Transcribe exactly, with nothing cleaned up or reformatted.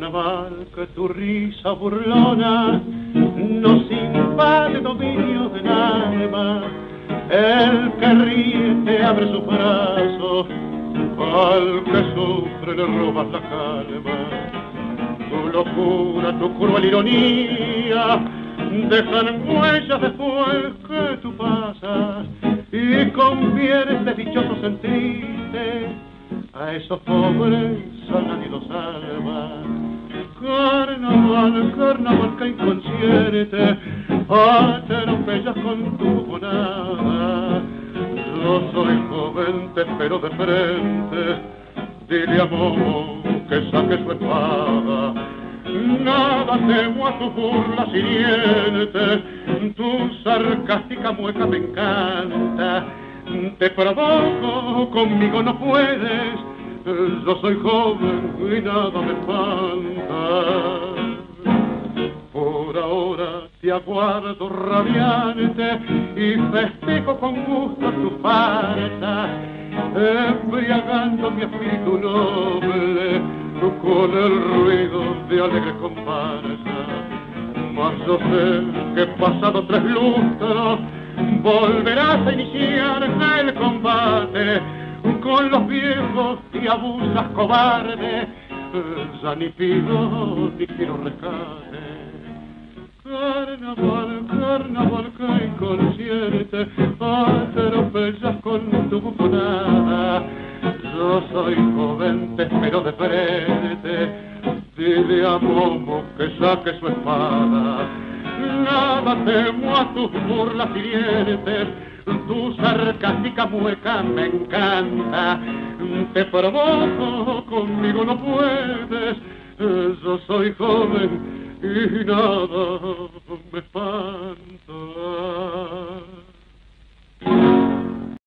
carnaval que tu risa burlona nos invade dominio del alma. El que ríe te abre sus brazos, al que sufre le robas la calma. Tu locura, tu cruel ironía dejan huellas después que tú pasas y conviertes de dichoso sentirte. A esos pobres a nadie los salva. Carnaval, carnaval que inconsciente atropellas con tu monada. Yo soy joven, te espero de frente, dile a Momo que saque su espada. Nada temo a tu burla hiriente, tu sarcástica mueca me encanta. Te provoco, conmigo no puedes, yo soy joven y nada me espanta. Por ahora te aguardo radiante y festejo con gusto tu farsa, embriagando mi espíritu noble con el ruido de alegre comparsa. Mas yo sé que pasado tres lustros volverás a iniciar el combate con los viejos y abusas cobarde. Ya ni pido ni quiero rescate. Carnaval, carnaval que inconsciente atropellas con tu bufonada. Yo soy joven, te espero de frente, dile a Momo que saque su espada. Nada temo a tus burlas hirientes, tu sarcástica mueca me encanta. Te provoco, conmigo no puedes, yo soy joven y nada me espanta.